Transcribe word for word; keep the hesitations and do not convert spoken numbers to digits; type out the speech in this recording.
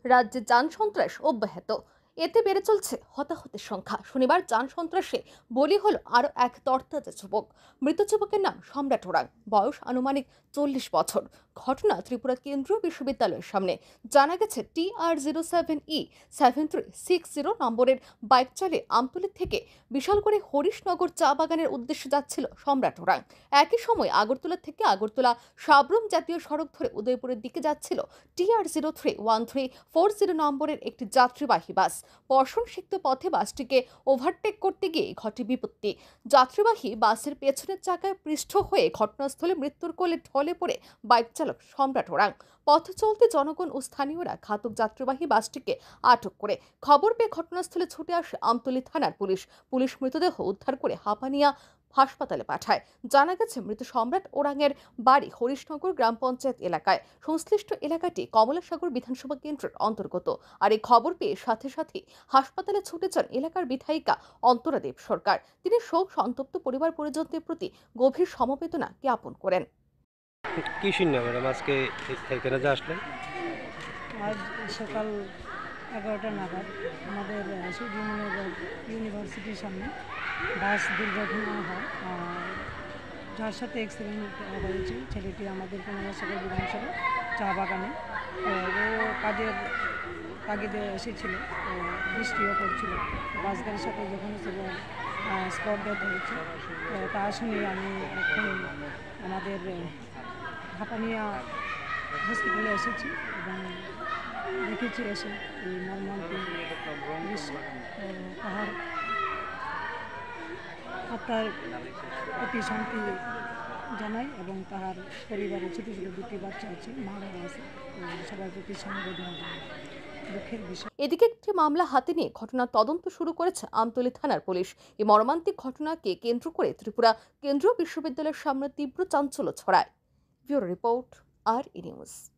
রাজ্যে যান সন্ত্রাস অব্যাহত। এতে বেড়ে চলছে হতাহতের সংখ্যা। শনিবার যান সন্ত্রাসে বলি হলো আরো এক তরতাজা যুবক। মৃত যুবকের নাম সম্রাট ওরাং, বয়স আনুমানিক চল্লিশ বছর। ঘটনা ত্রিপুরা কেন্দ্রীয় বিশ্ববিদ্যালয়ের সামনে। জানা গেছে T R zero seven E seven three six zero নম্বরের বাইক চালিয়ে আমতলী থেকে বিশালগড়ে হরিশনগর চা বাগানের উদ্দেশ্যে যাচ্ছিল সম্রাট ওরাং। একই সময় আগরতলা থেকে আগরতলা সাবরুম জাতীয় সড়ক ধরে উদয়পুরের দিকে যাচ্ছিল T R zero three one three four zero নম্বরের একটি যাত্রীবাহী বাস। বর্ষণ সিক্ত পথে বাসটিকে ওভারটেক করতে গিয়ে ঘটে বিপত্তি। যাত্রীবাহী বাসের পেছনের চাকায় পৃষ্ঠ হয়ে ঘটনাস্থলে মৃত্যুর কোলে ঢলে পড়ে বাইক চালক সম্রাট ওরাং। পথ চলতে জনগণ ও স্থানীয়রা ঘাতক যাত্রীবাহী বাসটিকে আটক করে খবর পেয়ে ঘটনাস্থলে ছুটে আসে আমতলী থানার পুলিশ। পুলিশ মৃতদেহ উদ্ধার করে হাপানিয়া হাসপাতালে পাঠায়। জানা গেছে মৃত সম্রাট ওরাংয়ের বাড়ি হরিশনগর গ্রাম পঞ্চায়েত এলাকায়। সংশ্লিষ্ট এলাকাটি কমলাসাগর বিধানসভা কেন্দ্রের অন্তর্গত। আর এই খবর পেয়ে সাথে সাথে হাসপাতালে ছুটে যান এলাকার বিধায়িকা অন্তরা দেব সরকার। তিনি শোক সন্তপ্ত পরিবার পরিজনদের প্রতি গভীর সমবেদনা জ্ঞাপন করেন। কি শুনলেন ম্যাডাম আজকে এখানে যে আসলেন? আজ সকাল এগারোটা নাগাদ আমাদের সূর্যনগর ইউনিভার্সিটির সামনে বাস দুর্ঘটনা হয়। যার সাথে অ্যাক্সিডেন্ট হয়েছে ছেলেটি আমাদের কমলাসাগর বিধানসভা চা বাগানে ও কাজের তাগিদে এসেছিল, বৃষ্টিও পড়ছিল। বাস গাড়ির সাথে যখন স্পট ডেথ হয়েছে তা শুনে আমি এখন আমাদের হাপানিয়া হসপিটালে এসেছি এবং দেখেছি এসে এই মর্মান্তিক দৃশ্য। তাহার আত্মার প্রতি শান্তি জানাই এবং তাহার পরিবারের ছোটো ছোটো দুটি বাচ্চা আছে, মা বাবা আছে, সবার প্রতি সমবেদনা জানাই। দুঃখের বিষয়। এদিকে একটি মামলা হাতে নিয়ে ঘটনার তদন্ত শুরু করেছে আমতলী থানার পুলিশ। এই মর্মান্তিক ঘটনাকে কেন্দ্র করে ত্রিপুরা কেন্দ্রীয় বিশ্ববিদ্যালয়ের সামনে তীব্র চাঞ্চল্য ছড়ায়। Bureau report, R E news.